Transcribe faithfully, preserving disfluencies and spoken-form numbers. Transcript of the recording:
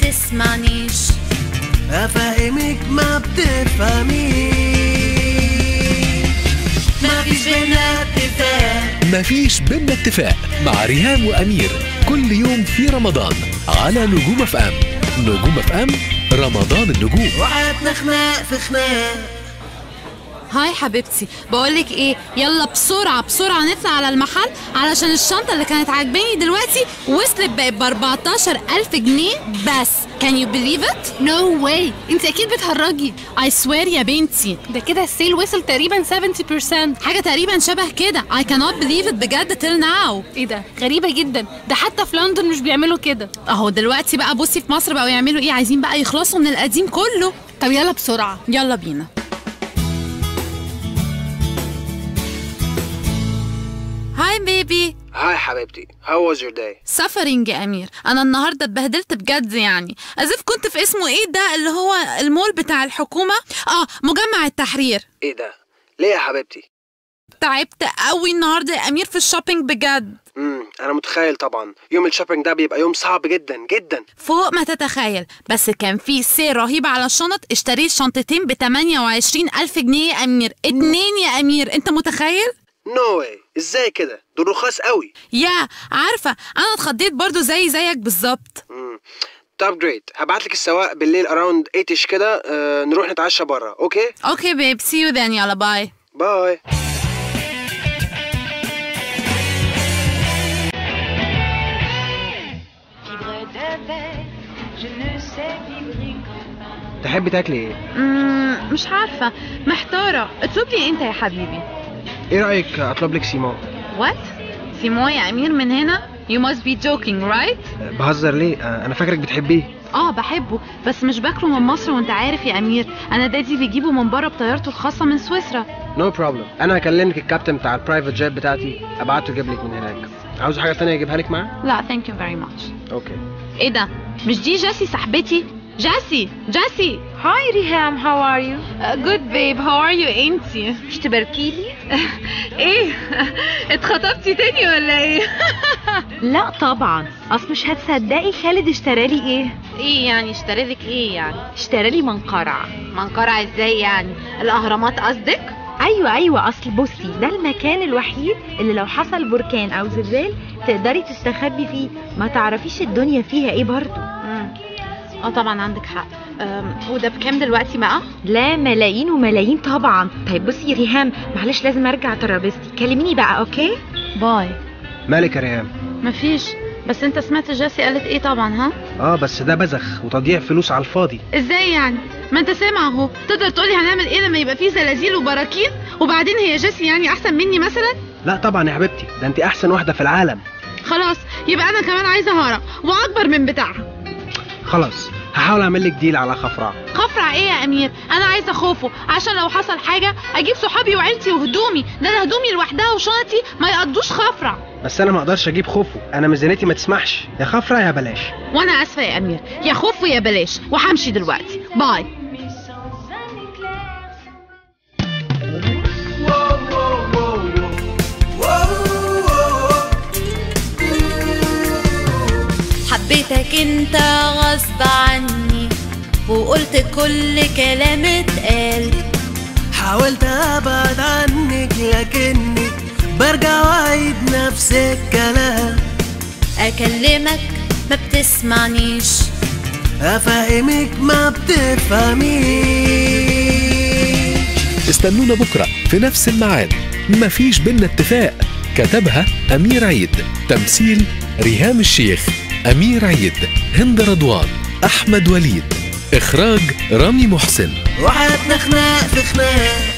بتسمعنيش، افهمك ما بتفهميش. مفيش بينا اتفاق مفيش بينا اتفاق مع ريهام وأمير كل يوم في رمضان على نجوم اف ام. نجوم اف ام رمضان النجوم. وقعدنا خناق في خناق. هاي حبيبتي، بقولك ايه، يلا بسرعة بسرعة نطلع على المحل علشان الشنطة اللي كانت عاجباني دلوقتي وصلت بقت ب أربعتاشر ألف جنيه بس. Can you believe it؟ No way، انت اكيد بتهرجي. I swear يا بنتي، ده كده السيل وصل تقريبا سبعين بالمية، حاجة تقريبا شبه كده. I cannot believe it بجد till now. ايه ده، غريبة جدا، ده حتى في لندن مش بيعملوا كده. اهو دلوقتي بقى بصي في مصر بقوا يعملوا ايه، عايزين بقى يخلصوا من القديم كله. طب يلا بسرعة، يلا بينا. هاي بيبي. هاي حبيبتي، how was your day؟ سفرينج يا أمير، أنا النهاردة اتبهدلت بجد يعني، أزف كنت في اسمه إيه ده اللي هو المول بتاع الحكومة؟ آه مجمع التحرير. ايه ده؟ ليه يا حبيبتي؟ تعبت قوي النهاردة يا أمير في الشوبينج بجد. امم انا متخيل طبعا، يوم الشوبينج ده بيبقى يوم صعب جدا جدا فوق ما تتخيل، بس كان في سير رهيب على الشنط. اشتريت شنطتين ب تمانية وعشرين ألف جنيه يا أمير، اتنين يا أمير، أنت متخيل؟ نو واي، ازاي كده؟ دول رخاص قوي. يا عارفة أنا اتخضيت برضو زي زيك بالظبط. امم طب جريت، هبعتلك السواق بالليل اراوند تمانية كده، آه نروح نتعشى بره. اوكي اوكي بيب، سي يو ذن، يلا باي باي. تحبي تاكلي ايه؟ مم، مش عارفة، محتارة، اطلب لي انت يا حبيبي. ايه رايك اطلب لك سيمون؟ وات؟ سيمون يا أمير من هنا؟ You must be joking right؟ بهزر ليه؟ آه انا فاكرك بتحبيه. اه بحبه، بس مش باكله من مصر وانت عارف يا أمير، انا دادي بيجيبه من بره بطيارته الخاصة من سويسرا. نو no بروبلم، انا هكلمك الكابتن بتاع البرايفت جيت بتاعتي ابعته يجيب لك من هناك. عاوز حاجه ثانيه اجيبها لك معاه؟ لا ثانك يو فيري ماتش. اوكي. ايه ده؟ مش دي جاسي صاحبتي؟ جاسي جاسي. هاي ريهام، هاو ار يو؟ جود بيب، هاو ار يو انتي؟ مش تباركيلي؟ ايه؟ اتخطبتي تاني ولا ايه؟ لا طبعا، اصل مش هتصدقي خالد اشترالي ايه؟ ايه يعني اشتري لك ايه يعني؟ اشترالي منقرع. منقرع ازاي يعني؟ الاهرامات قصدك؟ ايوه ايوه، اصل بصي ده المكان الوحيد اللي لو حصل بركان او زلزال تقدري تستخبي فيه، ما تعرفيش الدنيا فيها ايه برضو. امم اه طبعا عندك حق. وده بكام دلوقتي بقى؟ لا ملايين وملايين طبعا. طيب بصي يا ريهام، معلش لازم ارجع ترابيزتي، كلميني بقى. اوكي باي. مالك يا ريهام؟ مفيش، بس انت سمعت جاسي قالت ايه طبعا؟ ها اه بس ده بذخ وتضييع فلوس على الفاضي. ازاي يعني؟ ما انت سامع اهو. تقدر تقولي هنعمل ايه لما يبقى فيه زلازل وبراكين؟ وبعدين هي جاسي يعني احسن مني مثلا؟ لا طبعا يا حبيبتي، ده انت احسن واحده في العالم. خلاص يبقى انا كمان عايزه هرم واكبر من بتاعها. خلاص هحاول اعمل لك ديل على خفرع. خفرع ايه يا امير؟ انا عايزه خوفه عشان لو حصل حاجه اجيب صحابي وعيلتي وهدومي، ده انا هدومي لوحدها وشنطي ما يقضوش خفرع. بس انا ما اقدرش اجيب خوفه، انا ميزانيتي ما تسمحش. يا خفرع يا بلاش. وانا اسفه يا امير، يا خوفه يا بلاش، وهمشي دلوقتي. باي. حبيتك انت غصب عني وقلت كل كلام اتقال، حاولت ابعد عنك لكني برجع واعيد نفس الكلام. اكلمك ما بتسمعنيش، افهمك ما بتفهميش. استنونا بكرة في نفس الميعاد، مفيش بينا اتفاق. كتبها أمير عيد، تمثيل ريهام الشيخ، أمير عيد، هند رضوان، أحمد وليد، إخراج رامي محسن. وحياتنا خناق في خناق.